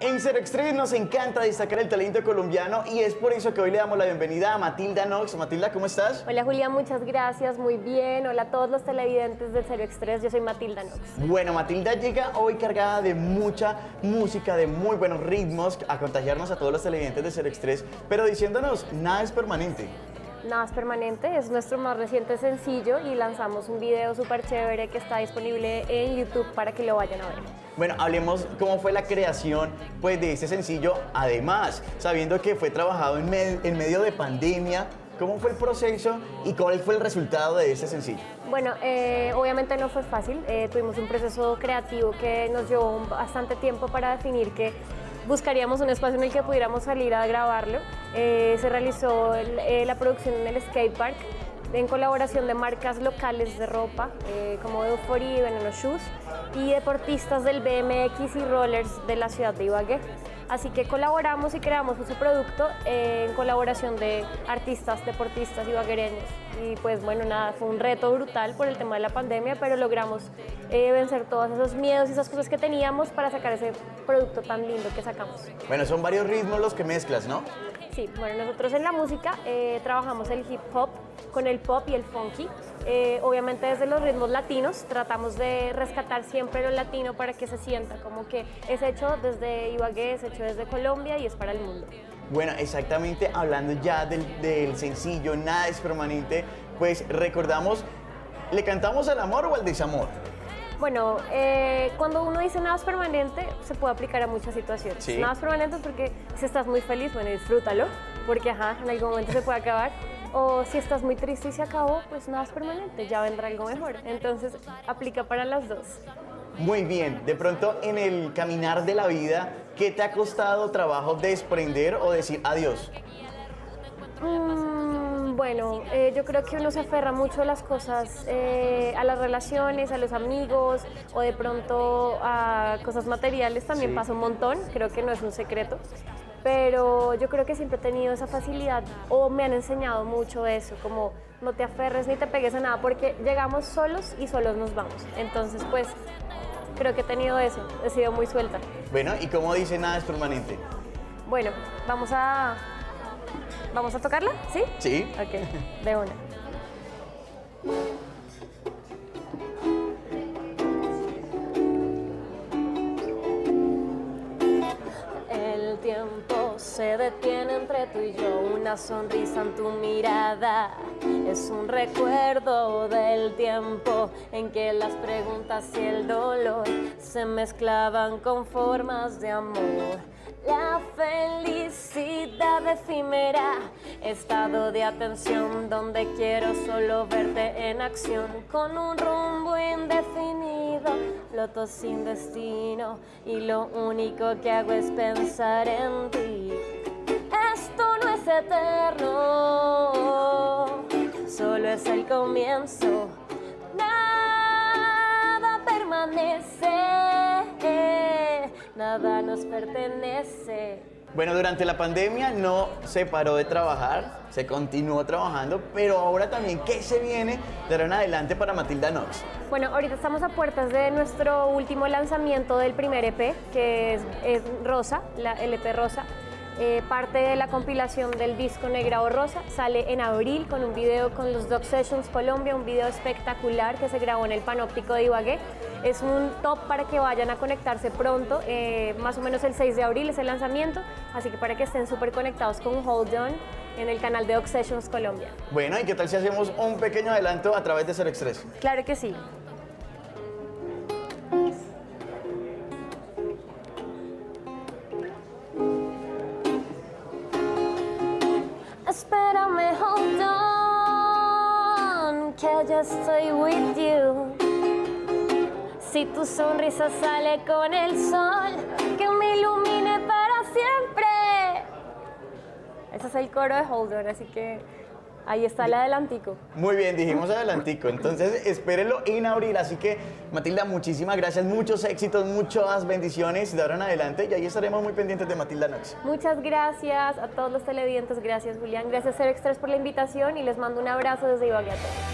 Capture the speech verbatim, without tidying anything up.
En Cero Extreme nos encanta destacar el talento colombiano y es por eso que hoy le damos la bienvenida a Matilda Knox. Matilda, ¿cómo estás? Hola Julián, muchas gracias, muy bien. Hola a todos los televidentes de Cero Extreme, yo soy Matilda Knox. Bueno, Matilda llega hoy cargada de mucha música, de muy buenos ritmos, a contagiarnos a todos los televidentes de Cero Extreme, pero diciéndonos, nada es permanente. Nada es permanente, es nuestro más reciente sencillo y lanzamos un video súper chévere que está disponible en YouTube para que lo vayan a ver. Bueno, hablemos cómo fue la creación pues, de este sencillo, además, sabiendo que fue trabajado en, med en medio de pandemia, ¿cómo fue el proceso y cuál fue el resultado de este sencillo? Bueno, eh, obviamente no fue fácil, eh, tuvimos un proceso creativo que nos llevó bastante tiempo para definir que buscaríamos un espacio en el que pudiéramos salir a grabarlo. Eh, se realizó el, eh, la producción en el skatepark en colaboración de marcas locales de ropa eh, como Euphoria y Veneno Shoes y deportistas del B M X y rollers de la ciudad de Ibagué. Así que colaboramos y creamos ese producto eh, en colaboración de artistas, deportistas ibaguereños. Y pues bueno, nada, fue un reto brutal por el tema de la pandemia, pero logramos eh, vencer todos esos miedos y esas cosas que teníamos para sacar ese producto tan lindo que sacamos. Bueno, son varios ritmos los que mezclas, ¿no? Sí, bueno, nosotros en la música eh, trabajamos el hip hop con el pop y el funky. Eh, obviamente desde los ritmos latinos tratamos de rescatar siempre lo latino para que se sienta como que es hecho desde Ibagué, es hecho desde Colombia y es para el mundo. Bueno, exactamente, hablando ya del, del sencillo, nada es permanente, pues recordamos, ¿le cantamos al amor o al desamor? Bueno, eh, cuando uno dice nada es permanente, se puede aplicar a muchas situaciones. ¿Sí? Nada es permanente es porque si estás muy feliz, bueno, disfrútalo, porque ajá, en algún momento se puede acabar. O si estás muy triste y se acabó, pues nada es permanente, ya vendrá algo mejor. Entonces, aplica para las dos. Muy bien, de pronto en el caminar de la vida, ¿qué te ha costado trabajo desprender o decir adiós? Mm, bueno, eh, yo creo que uno se aferra mucho a las cosas, eh, a las relaciones, a los amigos o de pronto a cosas materiales, también Sí. pasa un montón, creo que no es un secreto. Pero yo creo que siempre he tenido esa facilidad o me han enseñado mucho eso, como no te aferres ni te pegues a nada porque llegamos solos y solos nos vamos. Entonces, pues, creo que he tenido eso, he sido muy suelta. Bueno, ¿y cómo dice nada es permanente? Bueno, vamos a... ¿Vamos a tocarla? ¿Sí? Sí. Ok, de una. El tiempo se detiene entre tú y yo, una sonrisa en tu mirada. Es un recuerdo del tiempo en que las preguntas y el dolor se mezclaban con formas de amor. La felicidad efímera, estado de atención donde quiero solo verte en acción, con un rumbo indefinido, loto sin destino y lo único que hago es pensar en ti. Esto no es eterno, solo es el comienzo, nada permanece. Nada nos pertenece. Bueno, durante la pandemia no se paró de trabajar, se continuó trabajando, pero ahora también, ¿qué se viene de ahora en adelante para Matilda Knox? Bueno, ahorita estamos a puertas de nuestro último lanzamiento del primer E P, que es, es Rosa, la, el E P Rosa. Eh, parte de la compilación del disco Negra o Rosa, sale en abril con un video con los Dog Sessions Colombia, un video espectacular que se grabó en el Panóptico de Ibagué. Es un top para que vayan a conectarse pronto, eh, más o menos el seis de abril es el lanzamiento, así que para que estén súper conectados con Hold On en el canal de Dog Sessions Colombia. Bueno, ¿y qué tal si hacemos un pequeño adelanto a través de Cero Extreme? Claro que sí. Espérame, hold on, que ya estoy with you. Si tu sonrisa sale con el sol, que me ilumine para siempre. Ese es el coro de Hold On, así que ahí está el adelantico. Muy bien, dijimos adelantico, entonces espérenlo en abril, así que Matilda, muchísimas gracias, muchos éxitos, muchas bendiciones de ahora en adelante y ahí estaremos muy pendientes de Matilda Knox. Muchas gracias a todos los televidentes, gracias Julián, gracias Cero Extreme por la invitación y les mando un abrazo desde Ibagué a todos.